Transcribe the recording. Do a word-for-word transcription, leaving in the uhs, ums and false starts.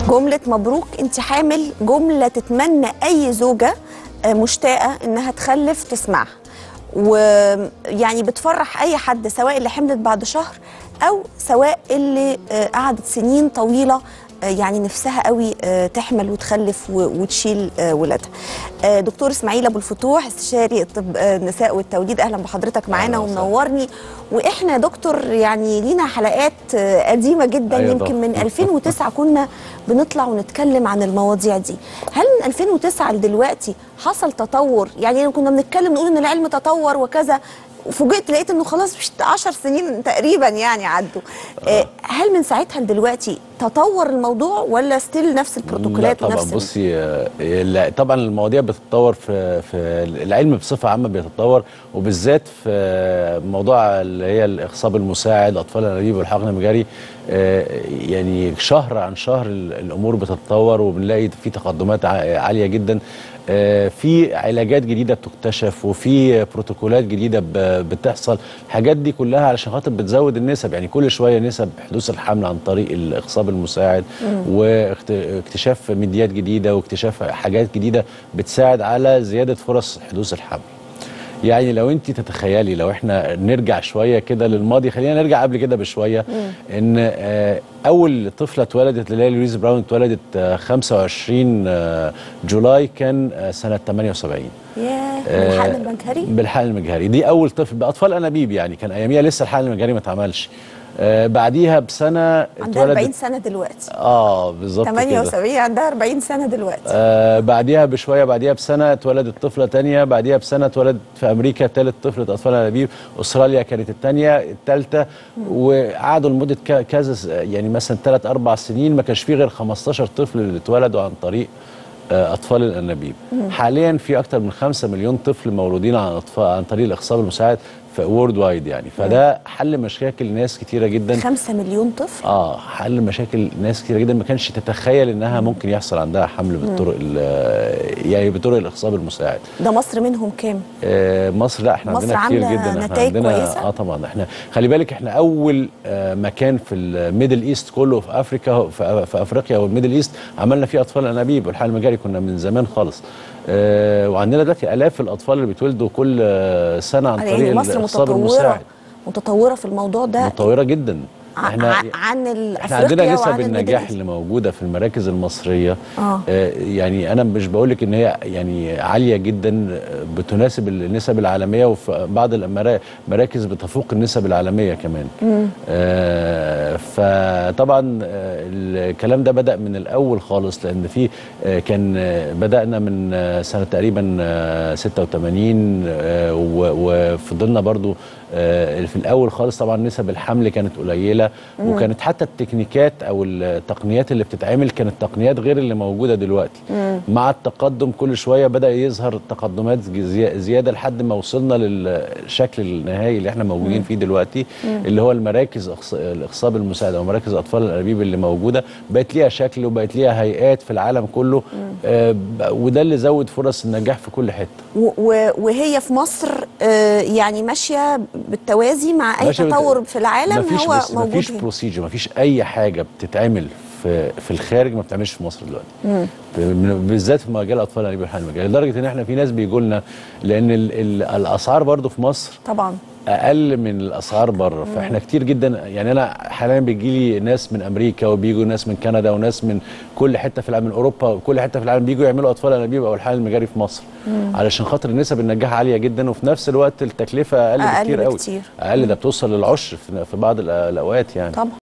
جملة مبروك انت حامل جملة تتمنى اي زوجة مشتاقة انها تخلف تسمعها، ويعني بتفرح اي حد سواء اللي حملت بعد شهر او سواء اللي قعدت سنين طويلة يعني نفسها قوي تحمل وتخلف وتشيل ولادها. دكتور اسماعيل ابو الفتوح استشاري طب النساء والتوليد، اهلا بحضرتك معانا ومنورني. واحنا يا دكتور يعني لينا حلقات قديمه جدا، أيوة يمكن من ألفين وتسعة كنا بنطلع ونتكلم عن المواضيع دي. هل من ألفين وتسعة لدلوقتي حصل تطور؟ يعني كنا بنتكلم نقول ان العلم تطور وكذا، وفوجئت لقيت انه خلاص مش عشر سنين تقريبا يعني عدوا. آه. هل من ساعتها لدلوقتي تطور الموضوع ولا ستيل نفس البروتوكولات؟ لا طبعا ونفس بصي، طبعا المواضيع بتتطور، في في العلم بصفه عامه بيتطور، وبالذات في موضوع اللي هي الاخصاب المساعد، اطفال الانابيب والحقن المجاري. يعني شهر عن شهر الامور بتتطور، وبنلاقي في تقدمات عاليه جدا، في علاجات جديده بتكتشف، وفي بروتوكولات جديده بتحصل. الحاجات دي كلها علشان خاطر بتزود النسب، يعني كل شويه نسب حدوث الحمل عن طريق الاخصاب المساعد، واكتشاف ميديات جديده، واكتشاف حاجات جديده بتساعد على زياده فرص حدوث الحمل. يعني لو انت تتخيلي، لو احنا نرجع شويه كده للماضي، خلينا نرجع قبل كده بشويه، مم. ان اول طفله اتولدت اللي هي لويز براون اتولدت خمسة وعشرين جولاي كان سنه ثمانية وسبعين. ياه، بالحقن المجهري؟ بالحقن المجهري، دي اول طفل باطفال انابيب، يعني كان اياميها لسه الحقن المجهري ما اتعملش. آه بعديها بسنه عندها أربعين سنه دلوقتي. اه بالظبط كده، ثمانية وسبعين عندها أربعين سنه دلوقتي. آه بعديها بشويه، بعديها بسنه اتولدت طفله ثانيه، بعديها بسنه اتولدت في امريكا ثالث طفله اطفال انابيب، استراليا كانت الثانيه، الثالثه، وقعدوا لمده كذا يعني مثلا ثلاث اربع سنين ما كانش فيه غير خمستاشر طفل اللي اتولدوا عن طريق اطفال الانابيب. مم. حاليا في اكثر من خمسة مليون طفل مولودين عن اطفال عن طريق الاخصاب المساعد في وورد وايد، يعني فده حل مشاكل ناس كتيره جدا. خمسة مليون طفل؟ اه حل مشاكل ناس كتيره جدا ما كانش تتخيل انها مم. ممكن يحصل عندها حمل بالطرق يعني بطرق الاخصاب المساعد. ده مصر منهم كام؟ آه مصر لا احنا مصر عندنا كتير جدا، احنا عندنا كويسة؟ اه طبعا احنا خلي بالك احنا اول آه مكان في الميدل ايست كله، في افريكا، في, في افريقيا والميدل ايست عملنا فيه اطفال انابيب والحقن المجاري، كنا من زمان خالص. آه وعندنا دلوقتي الاف الاطفال اللي بيتولدوا كل آه سنه عن طريق الاخصاب المساعد. متطوره في الموضوع ده، متطوره جدا. احنا عن الافريقيا، احنا عندنا نسب النجاح اللي موجوده في المراكز المصريه. آه. آه يعني انا مش بقول لك ان هي يعني عاليه جدا، بتناسب النسب العالميه، وفي بعض المراكز بتفوق النسب العالميه كمان. آه فطبعا آه الكلام ده بدا من الاول خالص، لان في آه كان آه بدانا من آه سنه تقريبا آه ستة وثمانين، آه وفضلنا برضو آه في الاول خالص. طبعا نسب الحمل كانت قليله، مم. وكانت حتى التكنيكات او التقنيات اللي بتتعمل كانت تقنيات غير اللي موجوده دلوقتي. مم. مع التقدم كل شويه بدا يظهر تقدمات زياده لحد ما وصلنا للشكل النهائي اللي احنا موجودين مم. فيه دلوقتي. مم. اللي هو المراكز الاخصاب المساعد او مراكز اطفال الانابيب اللي موجوده بقت ليها شكل، وبقت ليها هيئات في العالم كله. آه وده اللي زود فرص النجاح في كل حته. وهي في مصر آه يعني ماشيه بالتوازي مع اي تطور في العالم. هو موجود، مفيش بروسيجر، مفيش اي حاجه بتتعمل في في الخارج ما بتعملش في مصر دلوقتي، بالذات في مجال اطفال الانابيب والحقن المجاري، لدرجه ان احنا في ناس بيجوا لنا، لان ال ال الاسعار برضو في مصر طبعا اقل من الاسعار بره. فاحنا كتير جدا، يعني انا حاليا بيجي لي ناس من امريكا، وبيجوا ناس من كندا، وناس من كل حته في العالم، من اوروبا وكل حته في العالم، بيجوا يعملوا اطفال انابيب او الحقن المجاري في مصر. مم. علشان خاطر نسب النجاح عاليه جدا، وفي نفس الوقت التكلفه اقل, أقل بكتير قوي، اقل، ده بتوصل للعشر في بعض الاوقات يعني. طبعا.